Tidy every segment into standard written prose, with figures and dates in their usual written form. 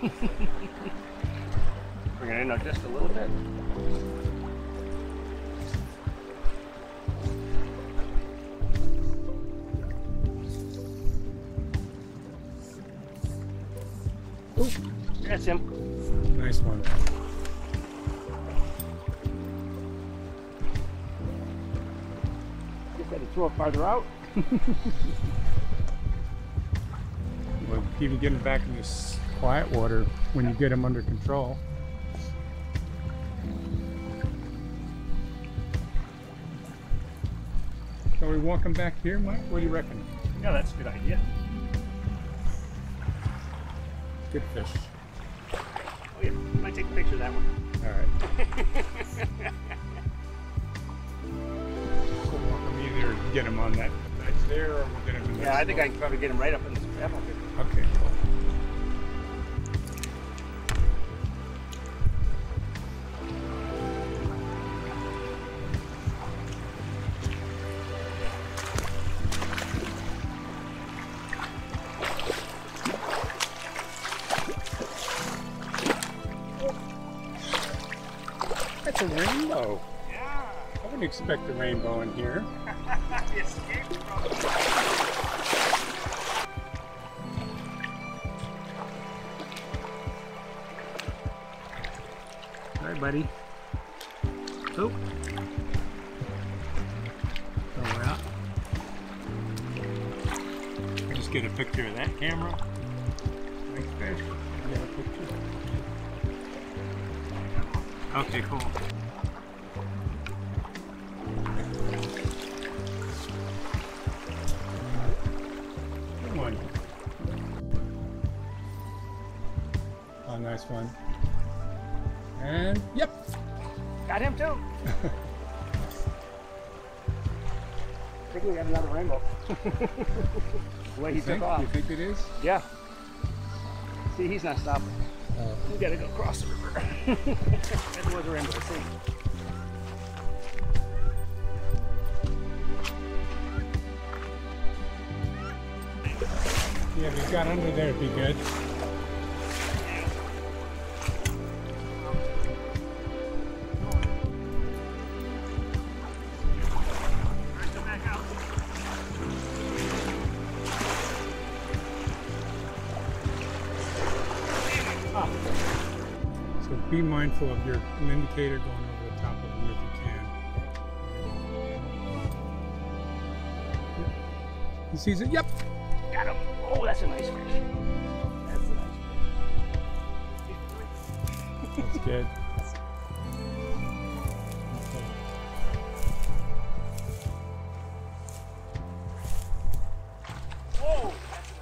Bring it in just a little bit. Ooh, that's him. Nice one. Just had to throw it farther out. We'll even get them back in this quiet water when you get them under control. So we walk them back here, Mike? What do you reckon? Yeah, that's a good idea. Good fish. Oh yeah, might take a picture of that one. All right. We'll walk them either get them on that ledge there, or we'll get them in Yeah, I think I can probably get him right up in this apple. Okay, cool. That's a rainbow. Yeah. I wouldn't expect a rainbow in here. He escaped from it. All right, buddy. Oh. So we're out. Just get a picture of that camera. Nice fish. Get a picture. Okay, cool. Good one. Oh, nice one. And yep. Got him too. I think we got another rainbow. The way he took off. You think it is? Yeah. See, he's not stopping. We gotta go across the river. That was a rainbow. See? Yeah, if he got under there, it'd be good. So be mindful of your indicator going over the top of them if you can. He sees it. Yep. Got him. Oh, that's a nice fish. That's a nice fish. That's good. Whoa!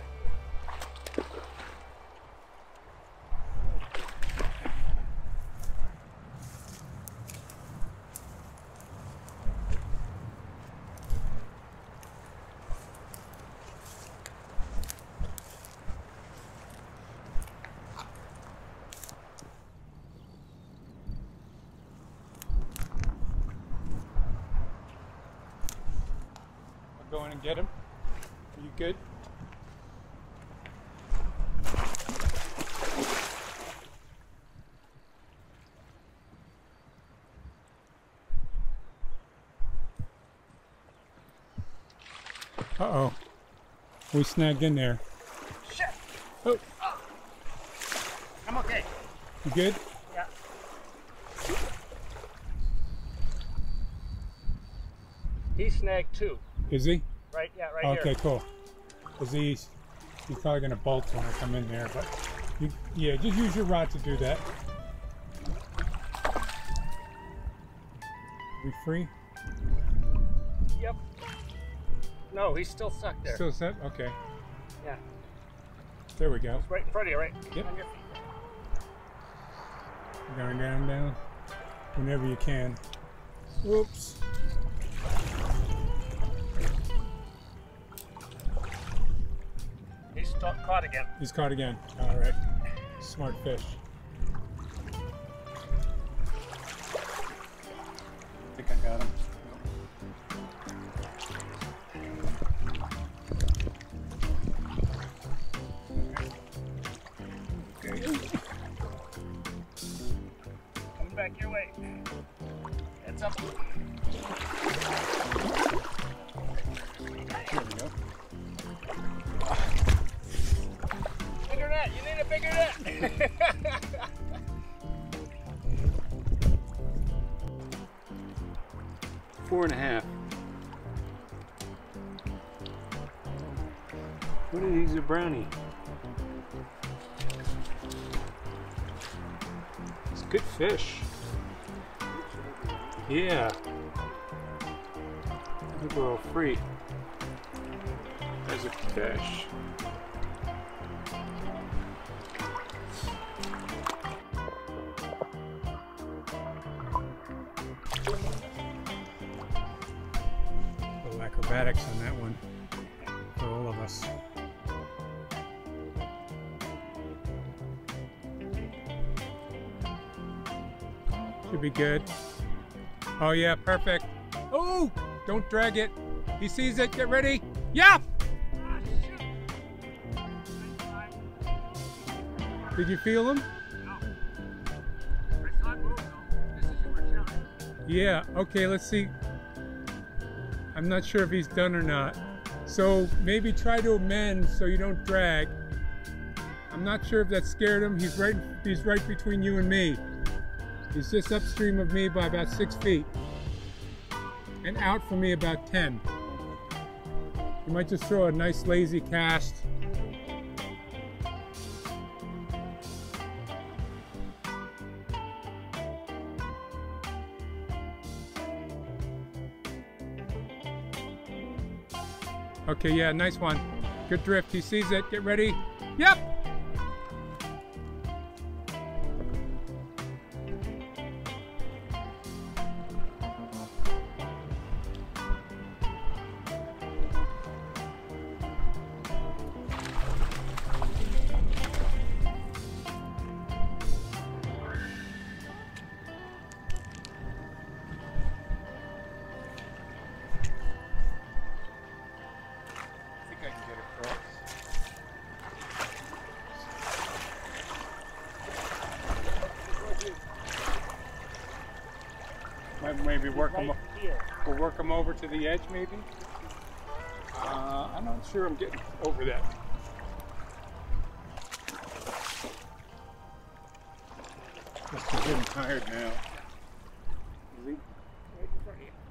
I'll go in and get him. Are you good? Uh-oh. We snagged in there. Shit! Oh, I'm okay. you good? Yeah. He snagged two. Is he? Right? Yeah, right Okay, here. cool. Because he's probably going to bolt when I come in there, but yeah, just use your rod to do that. We free? Yep. No, he's still stuck there. Still set? Okay. Yeah. There we go. Right in front of you, right? Yep. On your feet. Going down whenever you can. Whoops. He's caught again. He's caught again. All right. Smart fish. I think I got him. Okay. Heads up. Here we go. Bigger net, you need a bigger net. 4.5. What are these? A brownie. It's good fish. Yeah. Look a little free. There's a fish. little acrobatics on that one for all of us. Should be good. Oh yeah, perfect. Oh, don't drag it. He sees it. Get ready. Yep. Did you feel him? Yeah, okay, let's see. I'm not sure if he's done or not. So maybe try to amend so you don't drag. I'm not sure if that scared him. He's right between you and me. He's just upstream of me by about 6 feet. And out from me about 10. You might just throw a nice lazy cast. Okay, yeah, nice one. Good drift. He sees it. Get ready. Yep. Maybe work them. We'll work them over to the edge, maybe. I'm not sure I'm getting over that. Must be getting tired now. Is he? Right in front of you.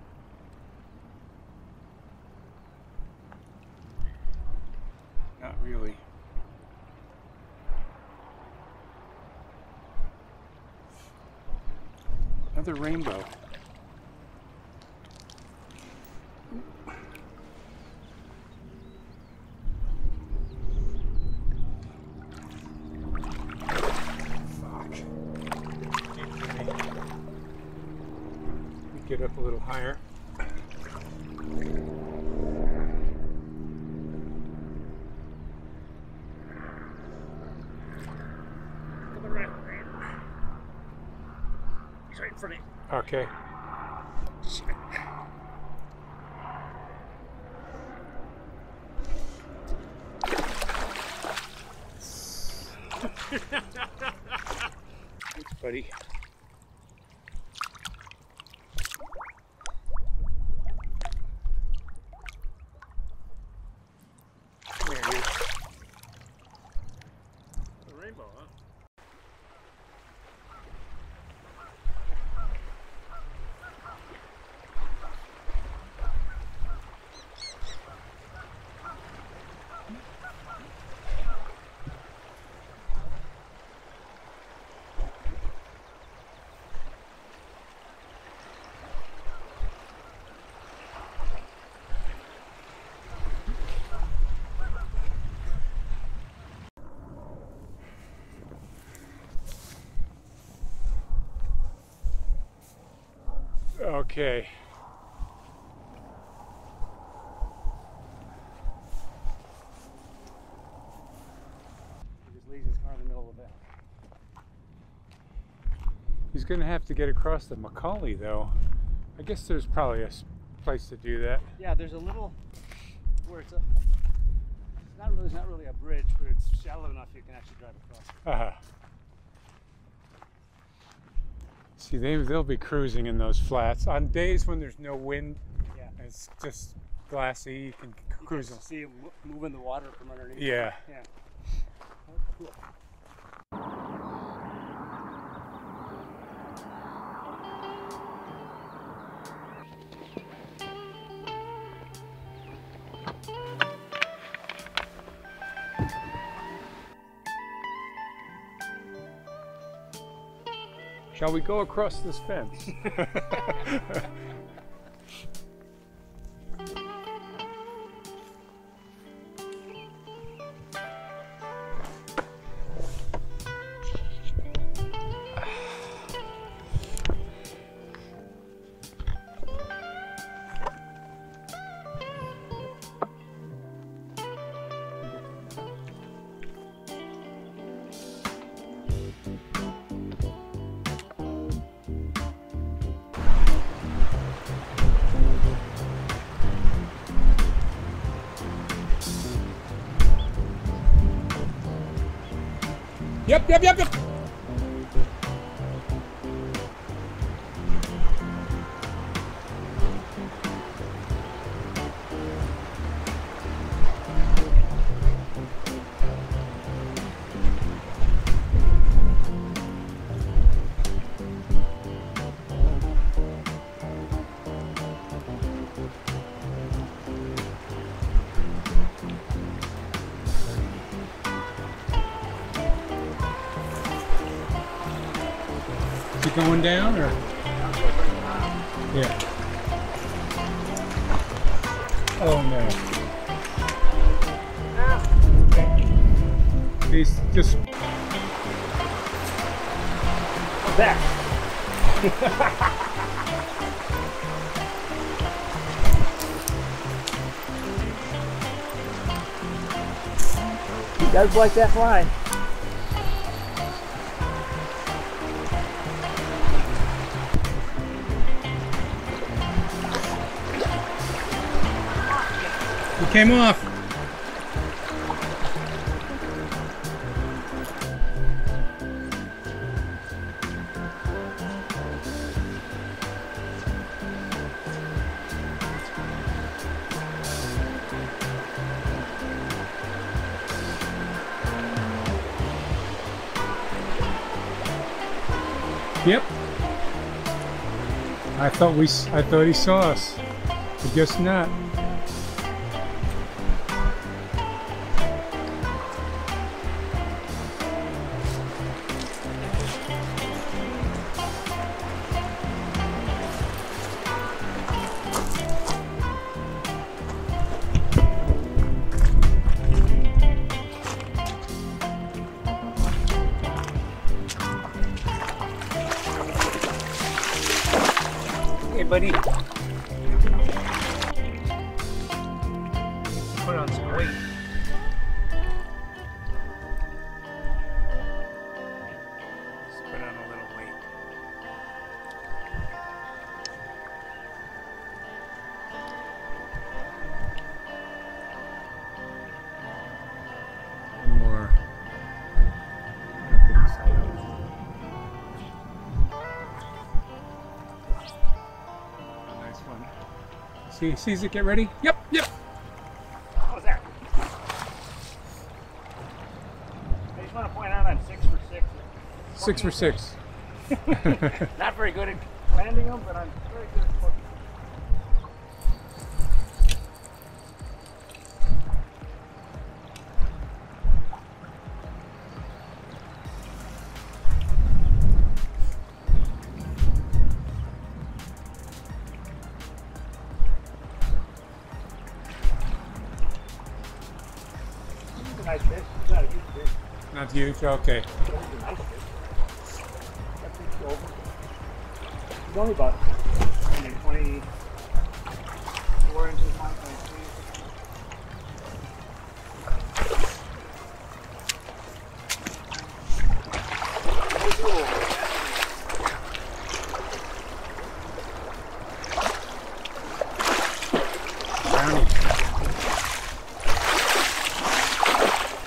Not really. Another rainbow. Fuck. Get up a little higher. Right in front of you. Okay. Shit. Thanks, buddy. There it is. The rainbow, huh? Okay. He just leaves his car in the middle of the valley. He's going to have to get across the Macaulay, though. I guess there's probably a place to do that. Yeah, there's a little where it's not really a bridge, but it's shallow enough you can actually drive across. See, they'll be cruising in those flats. On days when there's no wind, Yeah. and it's just glassy, you can cruise them. See them moving the water from underneath. Yeah. Yeah. Oh, cool. Shall we go across this fence? Yep. Is it going down or? Yeah. Oh no. He's just. There. He does like that fly. He came off. Yep. I thought he saw us. I guess not. Hey, buddy. Put on some weight. Just put on a little weight. One more. Nice one. See, sees it, get ready? Yep. What was that? I just want to point out I'm 6 for 6. 6 for 6. Not very good at landing them, but I'm very good at hooking. He's a nice fish. He's not a huge fish. Not huge? Okay. But he's a nice fish. That fish over. He's only about 24 inches long, 23. Brownie.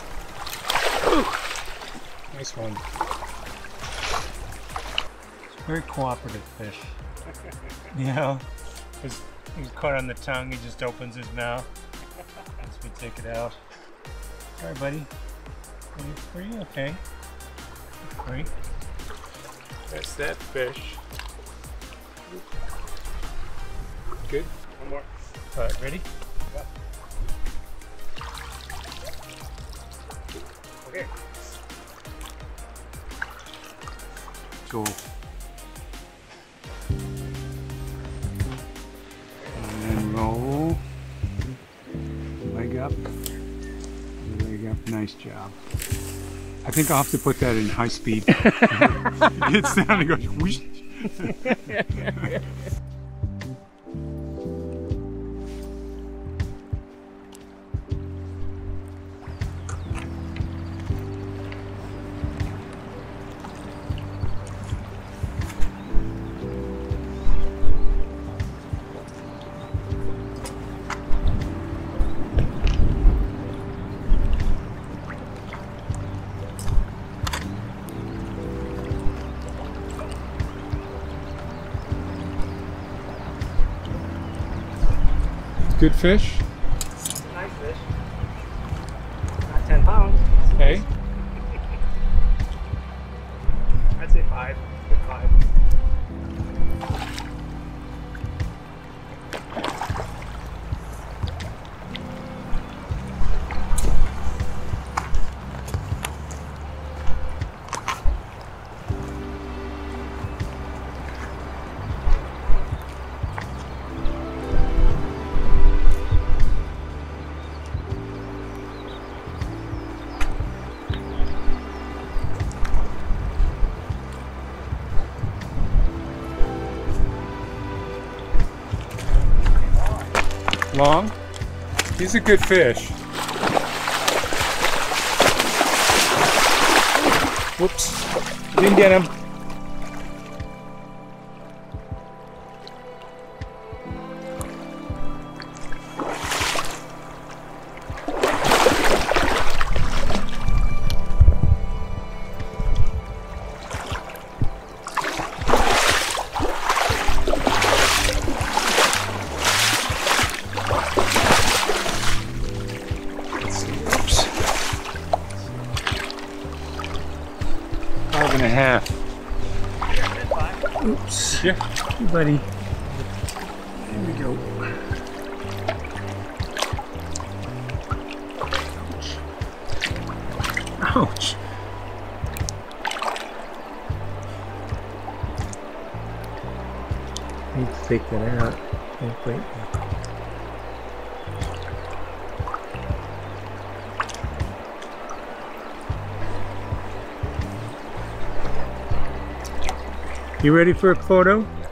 Nice one. very cooperative fish. You know, because he's caught on the tongue, he just opens his mouth once we take it out. All right, buddy. Are you okay? Great. That's that fish. Good. One more. All right, ready? Yep. Okay. Go. And then roll. Leg up. Leg up. Nice job. I think I'll have to put that in high speed. It gets down and goes whoosh. Good fish. Nice fish. Not 10 pounds. Okay. I'd say 5. Good 5. Long. He's a good fish. Whoops. Didn't get him. And a half. Oops. Yeah, buddy. There we go. Ouch. Ouch. Need to take that out. Oh, wait. You ready for a photo?